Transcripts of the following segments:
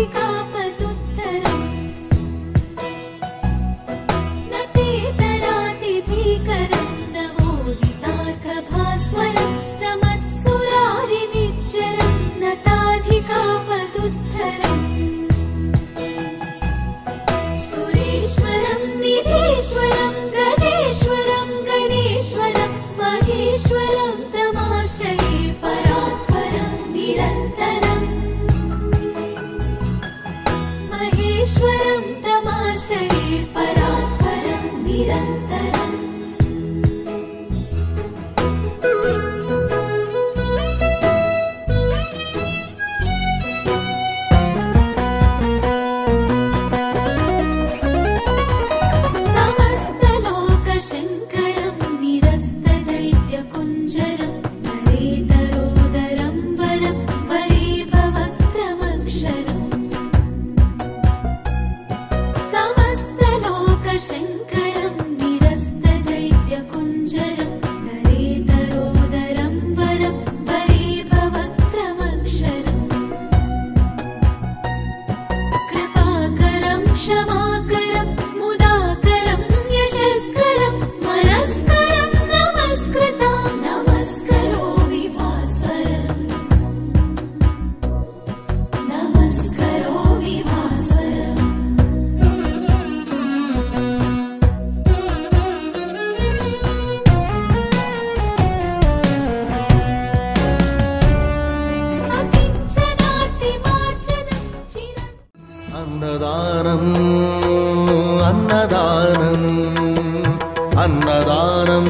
అన్నదానం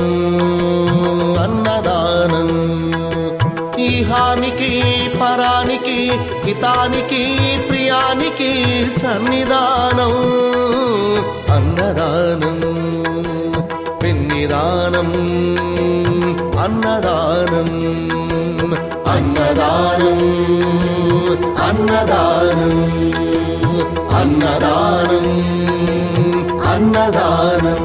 అన్నదానం ఈహానికి పరానికి హితానికి ప్రియానికి సన్నిధానం అన్నదానం పెన్నిదానం అన్నదానం అన్నదానం అన్నదానం అన్నదానం అన్నదానం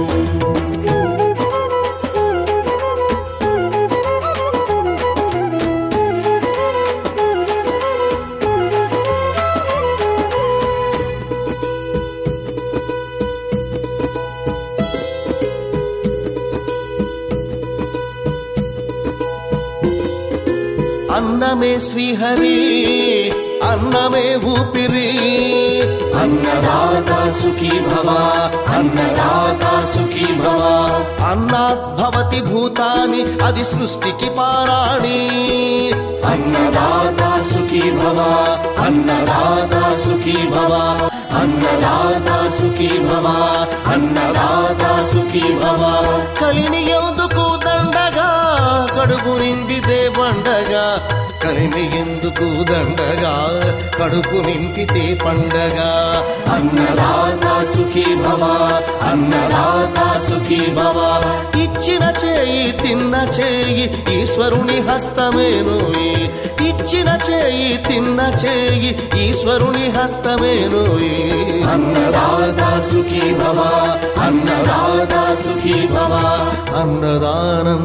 అన్నమే శ్రీహరి అన్నమే ఊపిరి అన్నదాతా సుఖీ భవ అన్నదాతా సుఖీ భవ అన్నాత్ భవతి భూతాని అది సృష్టికి పారాణి అన్నదాతా సుఖీ భవ అన్నదాతా సుఖీ భవ అన్నదాతా సుఖీ భవ అన్నదాతా సుఖీ భవ కలిని ఎందుకు దండగా కడుపు నిండితే పండగా కలిని ఎందుకు దండగా కడుపు నింపితే పండగ అన్నదాతా సుఖీ భవ అన్నదాతా సుఖీ భవ ఇచ్చిన చేయి తిన్న చేయి ఈశ్వరుని హస్తమేనోయి ఇచ్చిన చేయి తిన్న చేయి ఈశ్వరుని హస్తమేనోయి అన్నదాతా సుఖీ భవ అన్నదాతా సుఖీ భవ అన్నదానం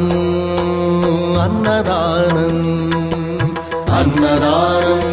అన్నదానం అన్నదానం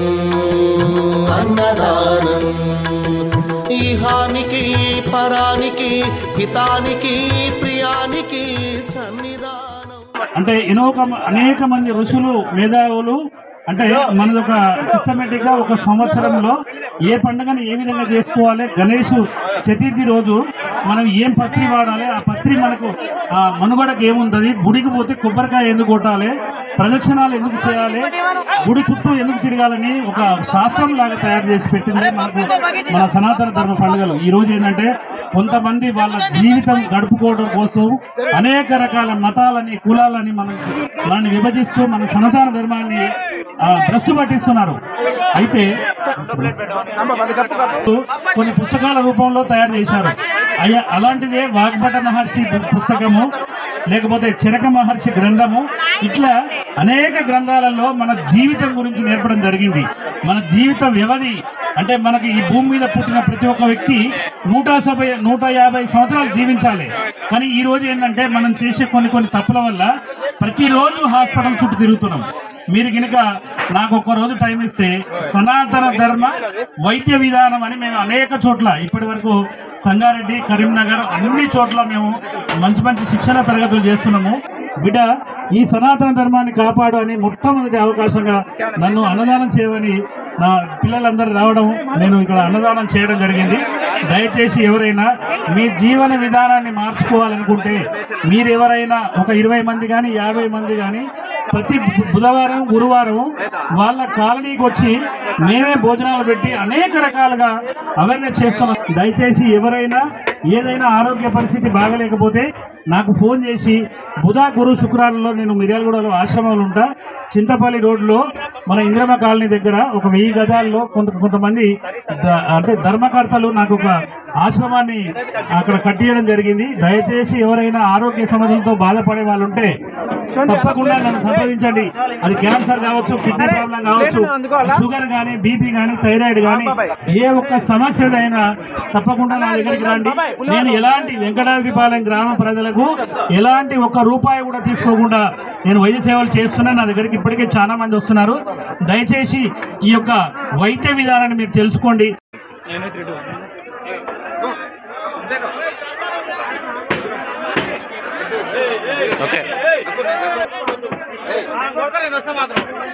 అన్నదానం ఈహానికి పరానికి హితానికి ప్రియానికి సన్నిధానం. అంటే అనేక మంది ఋషులు మేధావులు అంటే మనదొక సిస్టమేటిక్ గా ఒక సంవత్సరంలో ఏ పండుగను ఏ విధంగా చేసుకోవాలి, గణేష్ చతుర్థి రోజు మనం ఏం పత్రి వాడాలి, ఆ పత్రి మనకు ఆ మనుగడకు ఏముంటుంది, గుడికి పోతే కొబ్బరికాయ ఎందుకు కొట్టాలి, ప్రదక్షిణాలు ఎందుకు చేయాలి, గుడి చుట్టూ ఎందుకు తిరగాలని ఒక శాస్త్రం లాగా తయారు చేసి పెట్టింది మనకు మన సనాతన ధర్మ పండుగలు. ఈ రోజు ఏంటంటే కొంతమంది వాళ్ళ జీవితం గడుపుకోవడం కోసం అనేక రకాల మతాలని కులాలని మనల్ని విభజిస్తూ మన సనాతన ధర్మాన్ని భ్రష్టు పట్టిస్తున్నారు. అయితే కొన్ని పుస్తకాల రూపంలో తయారు చేశారు. అలాంటిదే వాగ్భట మహర్షి పుస్తకము, లేకపోతే చరక మహర్షి గ్రంథము, ఇట్లా అనేక గ్రంథాలలో మన జీవితం గురించి నేర్పడం జరిగింది. మన జీవిత వ్యవధి అంటే మనకి ఈ భూమి మీద పుట్టిన ప్రతి ఒక్క వ్యక్తి 150 సంవత్సరాలు జీవించాలి. కానీ ఈ రోజు ఏంటంటే మనం చేసే కొన్ని తప్పుల వల్ల ప్రతిరోజు హాస్పిటల్ చుట్టూ తిరుగుతున్నాం. మీరు కనుక నాకు ఒక్క రోజు టైం ఇస్తే సనాతన ధర్మ వైద్య విధానం అని మేము అనేక చోట్ల ఇప్పటి వరకు సంగారెడ్డి, కరీంనగర్ అన్ని చోట్ల మేము మంచి మంచి శిక్షణ తరగతులు చేస్తున్నాము. బిడ్డ, ఈ సనాతన ధర్మాన్ని కాపాడు అని మొట్టమొదటి అవకాశంగా నన్ను అన్నదానం చేయమని నా పిల్లలందరూ రావడం, నేను ఇక్కడ అన్నదానం చేయడం జరిగింది. దయచేసి ఎవరైనా మీ జీవన విధానాన్ని మార్చుకోవాలనుకుంటే మీరు ఎవరైనా ఒక 20 మంది కానీ 50 మంది కానీ ప్రతి బుధవారం గురువారం వాళ్ళ కాలనీకి వచ్చి మేమే భోజనాలు పెట్టి అనేక రకాలుగా అవేర్నెస్ చేస్తున్నాం. దయచేసి ఎవరైనా ఏదైనా ఆరోగ్య పరిస్థితి బాగలేకపోతే నాకు ఫోన్ చేసి బుధ, గురు, శుక్రాలలో నేను మిర్యాలగూడలో ఆశ్రమాలు ఉంటా. చింతపల్లి రోడ్లో మన ఇంద్రమ కాలనీ దగ్గర ఒక 1000 గజాల్లో కొంతమంది అంటే ధర్మకర్తలు నాకు ఒక ఆశ్రమాన్ని అక్కడ కట్టియడం జరిగింది. దయచేసి ఎవరైనా ఆరోగ్య సమస్యలతో బాధపడే వాళ్ళు ఉంటే తప్పకుండా నన్ను సంప్రదించండి. అది క్యాన్సర్ కావచ్చు, కిడ్నీ ప్రాబ్లం కావచ్చు, షుగర్ కానీ, బీపీ కానీ, థైరాయిడ్ కానీ, ఏ ఒక్క సమస్యదైనా తప్పకుండా నా దగ్గరికి రండి. నేను ఎలాంటి వెంకటాద్రిపాలెం గ్రామ ప్రజలకు ఎలాంటి ఒక్క రూపాయి కూడా తీసుకోకుండా నేను వైద్య సేవలు చేస్తున్నా. నా దగ్గరికి ఇప్పటికే చాలా మంది వస్తున్నారు. దయచేసి ఈ యొక్క వైద్య విధానాన్ని మీరు తెలుసుకోండి. ఓకే